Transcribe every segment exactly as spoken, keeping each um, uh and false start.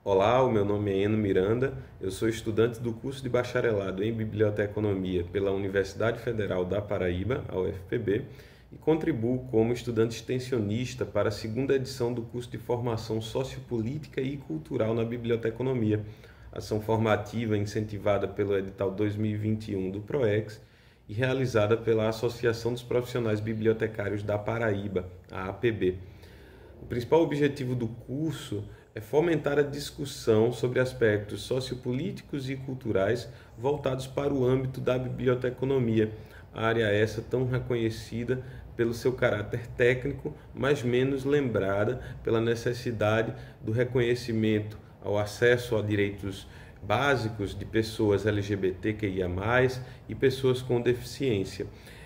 Olá, o meu nome é Eno Miranda, eu sou estudante do curso de bacharelado em Biblioteconomia pela Universidade Federal da Paraíba, a U F P B, e contribuo como estudante extensionista para a segunda edição do curso de formação sociopolítica e cultural na Biblioteconomia, ação formativa incentivada pelo edital dois mil e vinte e um do PROEX e realizada pela Associação dos Profissionais Bibliotecários da Paraíba, a A P B. O principal objetivo do curso é fomentar a discussão sobre aspectos sociopolíticos e culturais voltados para o âmbito da biblioteconomia, área essa tão reconhecida pelo seu caráter técnico, mas menos lembrada pela necessidade do reconhecimento ao acesso a direitos básicos de pessoas L G B T Q I A mais, e pessoas com deficiência.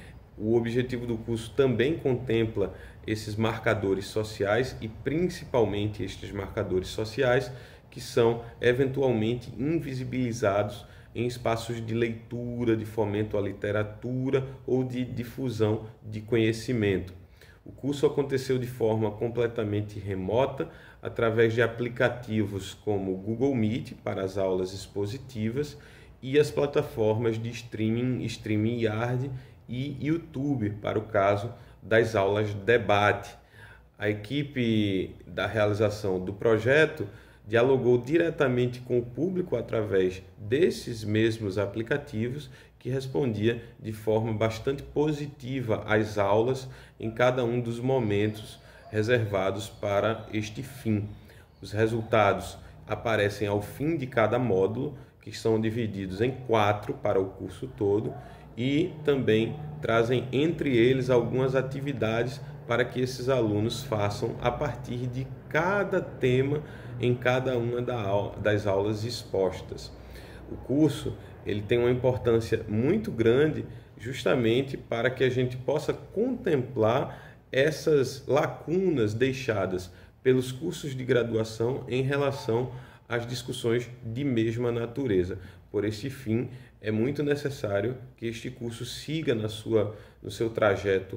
O objetivo do curso também contempla esses marcadores sociais e principalmente estes marcadores sociais que são eventualmente invisibilizados em espaços de leitura, de fomento à literatura ou de difusão de conhecimento. O curso aconteceu de forma completamente remota, através de aplicativos como Google Meet para as aulas expositivas e as plataformas de streaming, StreamYard e YouTube para o caso das aulas de debate. A equipe da realização do projeto dialogou diretamente com o público através desses mesmos aplicativos, que respondia de forma bastante positiva às aulas em cada um dos momentos reservados para este fim. Os resultados aparecem ao fim de cada módulo, que são divididos em quatro para o curso todo, e também trazem entre eles algumas atividades para que esses alunos façam a partir de cada tema em cada uma das aulas expostas. O curso ele tem uma importância muito grande justamente para que a gente possa contemplar essas lacunas deixadas pelos cursos de graduação em relação às discussões de mesma natureza. Por esse fim, é muito necessário que este curso siga na sua, no seu trajeto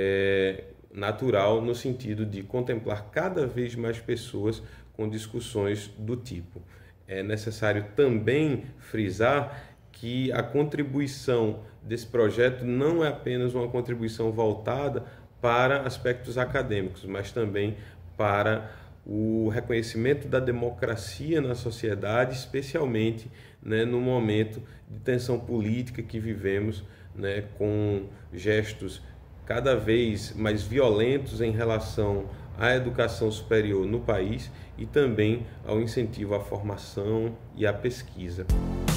é, natural, no sentido de contemplar cada vez mais pessoas com discussões do tipo. É necessário também frisar que a contribuição desse projeto não é apenas uma contribuição voltada para aspectos acadêmicos, mas também para o reconhecimento da democracia na sociedade, especialmente né, no momento de tensão política que vivemos, né, com gestos cada vez mais violentos em relação à educação superior no país e também ao incentivo à formação e à pesquisa.